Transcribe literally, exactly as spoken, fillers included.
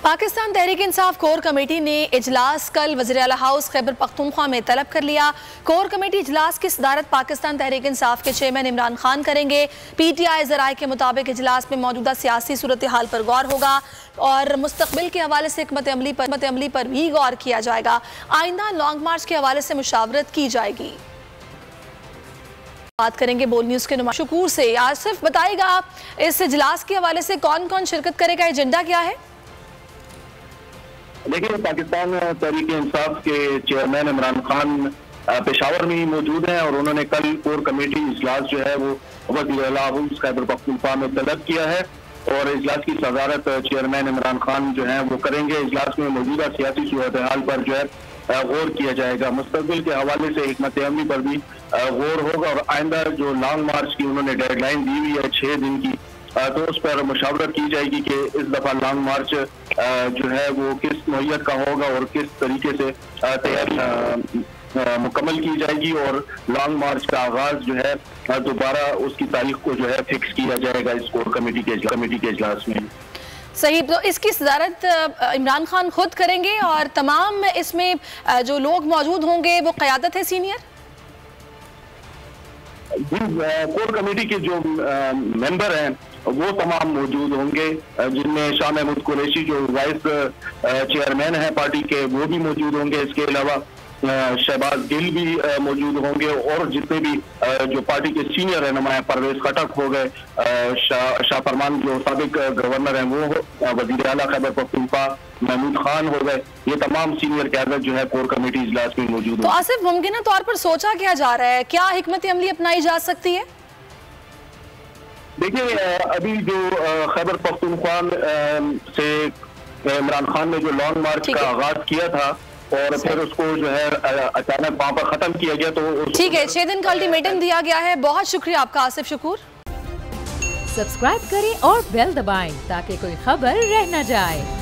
Pakistan Tehreek Insaf core committee ने इजलास कल वज़ीर आला हाउस खैबर पख्तूनख्वा में तलब कर लिया। कोर कमेटी इजलास की सदारत पाकिस्तान तहरीक इंसाफ के चेयरमैन इमरान खान करेंगे। पी टी आई ज़राए के मुताबिक इजलास में मौजूदा सियासी सूरत हाल पर गौर होगा और मुस्तकबिल के हवाले से हिकमत अमली पर हिकमत अमली पर भी गौर किया जाएगा। आइंदा लॉन्ग मार्च के हवाले से मुशावरत की जाएगी। बात करेंगे बोल न्यूज़ के नुमाइंदे शकूर से। आसिफ, बताइएगा इस इजलास के हवाले से कौन कौन शिरकत करेगा, एजेंडा क्या है? देखिए, पाकिस्तान तहरीक इंसाफ के चेयरमैन इमरान खान पेशावर में ही मौजूद हैं और उन्होंने कल कोर कमेटी इजलास जो है वो वज़ीर आला हाउस खैबर पख्तूनख्वा में तलब किया है और इजलास की सदारत चेयरमैन इमरान खान जो है वो करेंगे। इजलास में मौजूदा सियासी सूरत हाल पर जो है गौर किया जाएगा। मुस्तकबिल के हवाले से हिकमत अमली पर भी गौर होगा और आइंदा जो लॉन्ग मार्च की उन्होंने डेडलाइन दी हुई है छः दिन की, तो उस पर मुशावरत की जाएगी कि इस दफा लॉन्ग मार्च जो है वो किस नौइयत का होगा और किस तरीके से तैयारी मुकम्मल की जाएगी और लॉन्ग मार्च का आगाज जो है दोबारा उसकी तारीख को जो है फिक्स किया जाएगा इस कोर कमेटी के कमेटी के इजलास में। सही, तो इसकी सदारत इमरान खान खुद करेंगे और तमाम इसमें जो लोग मौजूद होंगे वो क़यादत है सीनियर? कोर कमेटी के जो मेंबर हैं वो तमाम मौजूद होंगे, जिनमें शाह महमूद कुरैशी जो वाइस चेयरमैन है पार्टी के वो भी मौजूद होंगे। इसके अलावा शहबाज गिल भी मौजूद होंगे और जितने भी जो पार्टी के सीनियर रहनुमा हैं, परवेज खटक हो गए, शाह शा फरमान जो साबिक गवर्नर हैं वो, वज़ीर आला खैबर पख्तूनख्वा महमूद खान हो गए, ये तमाम सीनियर क़यादत जो है कोर कमेटी इजलास में मौजूद है। तो आसिफ, मुमकिन तौर पर सोचा क्या जा रहा है, क्या हिकमत अमली अपनाई जा सकती है? देखिए, अभी जो खैबर पख्तूनख्वा से इमरान खान ने जो लॉन्ग मार्च का आगाज किया था और फिर उसको जो है अचानक वहां पर खत्म किया गया, तो ठीक है, छह दिन का अल्टीमेटम दिया गया है। बहुत शुक्रिया आपका आसिफ शकूर। सब्सक्राइब करें और बेल दबाएं ताकि कोई खबर रह न जाए।